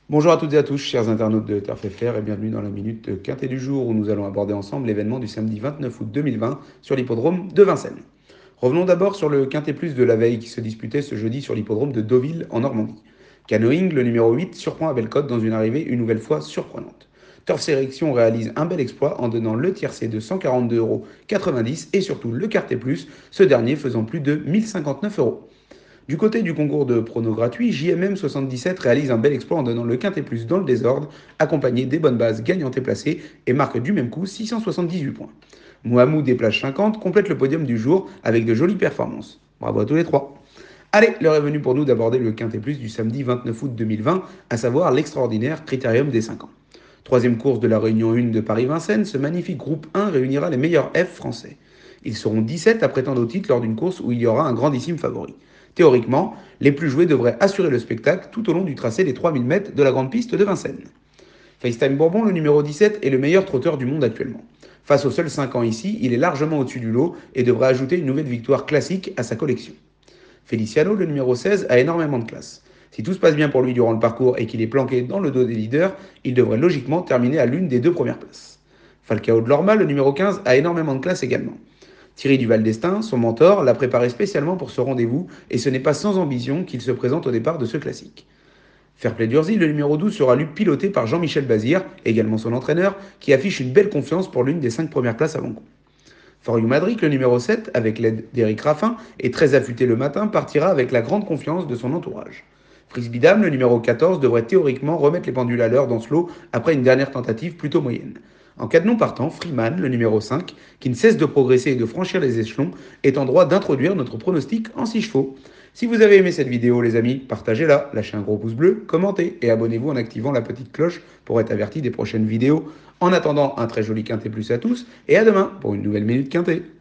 Bonjour à toutes et à tous, chers internautes de Turf FR, et bienvenue dans la minute quintée du jour où nous allons aborder ensemble l'événement du samedi 29 août 2020 sur l'hippodrome de Vincennes. Revenons d'abord sur le quintet plus de la veille qui se disputait ce jeudi sur l'hippodrome de Deauville en Normandie. Canoeing, le numéro 8, surprend à Bellecote dans une arrivée une nouvelle fois surprenante. Turf Sélection réalise un bel exploit en donnant le tiercé de 142,90 € et surtout le quartet plus, ce dernier faisant plus de 1059 €. Du côté du concours de pronos gratuit, JMM 77 réalise un bel exploit en donnant le quintet plus dans le désordre, accompagné des bonnes bases gagnantes et placées, et marque du même coup 678 points. Mohamou des plages 50 complète le podium du jour avec de jolies performances. Bravo à tous les trois. Allez, l'heure est venue pour nous d'aborder le quintet plus du samedi 29 août 2020, à savoir l'extraordinaire Critérium des 5 ans. Troisième course de la Réunion 1 de Paris-Vincennes, ce magnifique groupe 1 réunira les meilleurs F français. Ils seront 17 à prétendre au titre lors d'une course où il y aura un grandissime favori. Théoriquement, les plus joués devraient assurer le spectacle tout au long du tracé des 3000 mètres de la grande piste de Vincennes. FaceTime Bourbon, le numéro 17, est le meilleur trotteur du monde actuellement. Face aux seuls 5 ans ici, il est largement au-dessus du lot et devrait ajouter une nouvelle victoire classique à sa collection. Feliciano, le numéro 16, a énormément de classe. Si tout se passe bien pour lui durant le parcours et qu'il est planqué dans le dos des leaders, il devrait logiquement terminer à l'une des deux premières places. Falcao de Lorma, le numéro 15, a énormément de classe également. Thierry Duval d'Estaing, son mentor, l'a préparé spécialement pour ce rendez-vous et ce n'est pas sans ambition qu'il se présente au départ de ce classique. Fairplay d'Urzy, le numéro 12, sera lui piloté par Jean-Michel Bazir, également son entraîneur, qui affiche une belle confiance pour l'une des 5 premières places à Vancouver. For You Madrid, le numéro 7, avec l'aide d'Éric Raffin, et très affûté le matin, partira avec la grande confiance de son entourage. Frisbee Dame, le numéro 14, devrait théoriquement remettre les pendules à l'heure dans ce lot après une dernière tentative plutôt moyenne. En cas de non partant, Freeman, le numéro 5, qui ne cesse de progresser et de franchir les échelons, est en droit d'introduire notre pronostic en 6 chevaux. Si vous avez aimé cette vidéo, les amis, partagez-la, lâchez un gros pouce bleu, commentez et abonnez-vous en activant la petite cloche pour être averti des prochaines vidéos. En attendant, un très joli quintet plus à tous et à demain pour une nouvelle minute quintet.